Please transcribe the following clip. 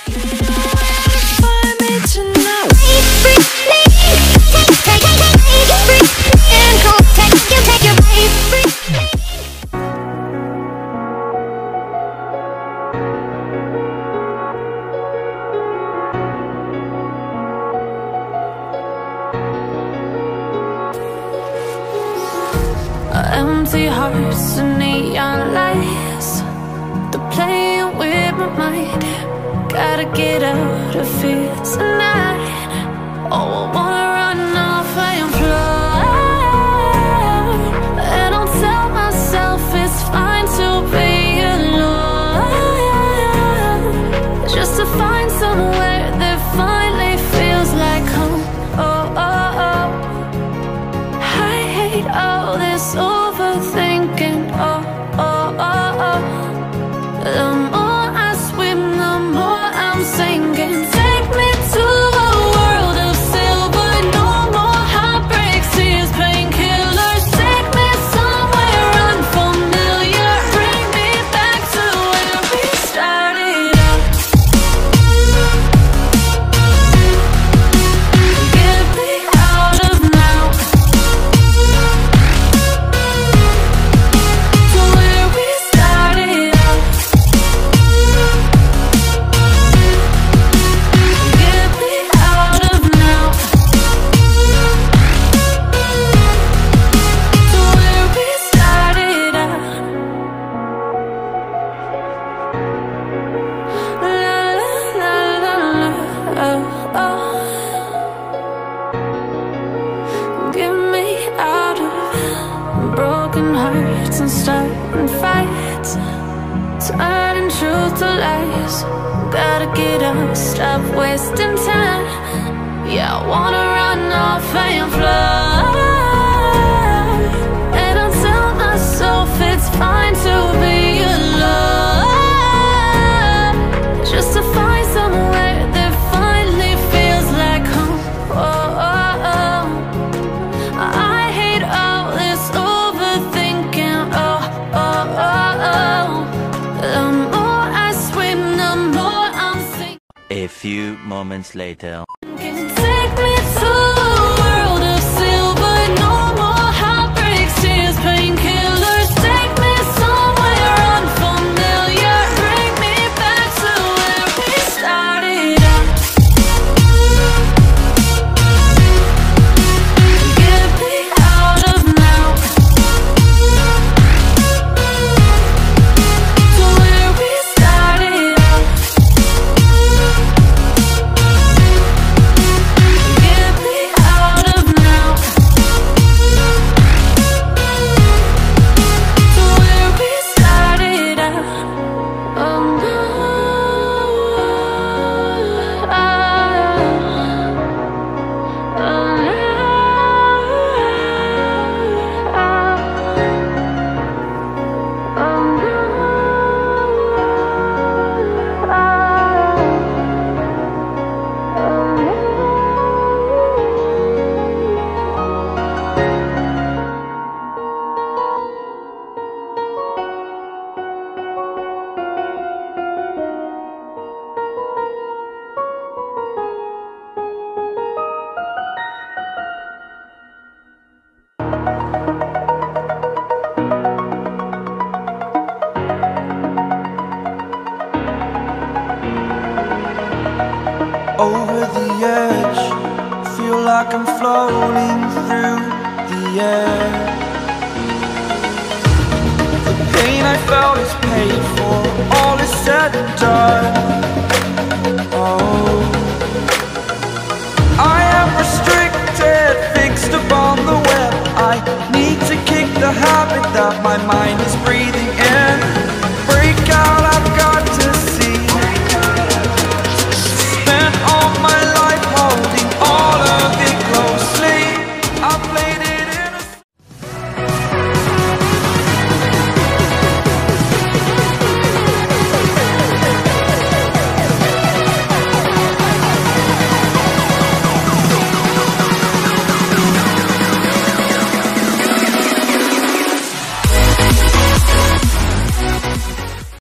Empty hearts and neon lights, they're playing with my mind. Gotta get out of here tonight. Oh, I wanna run off and fly, and I'll tell myself it's fine to be alone, just to find somewhere that finally feels like home. Oh, oh, oh. I hate all this overthinking. Oh, oh, oh, oh. The more I swim, the more I'm sinking. Take me to a world of silver. No more heartbreaks, tears, painkillers. Take me somewhere unfamiliar. Bring me back to where we started out. Get me out of now, to where we started out. Get me out of now, to where we started out. La la la la la, oh, oh. Get me out of broken hearts and starting fights, turning truth to lies. Gotta get up, stop wasting time. Yeah, I wanna run off and fly, and I'll tell myself it's fine to be alone, just to find somewhere that finally feels like home. Oh, oh, oh. I hate all this overthinking. Oh, oh, oh, oh. The more I swim, the more I'm sinking. A few moments later. Take me to a world of silver. No more heartbreaks, tears, painkillers. Take me somewhere unfamiliar. Bring me back to where we started out. Get me out of now, to where we started out. Get me out of now, to where we started out. Oh no, oh over the edge, feel like I'm floating through the air. The pain I felt is paid for, all is said and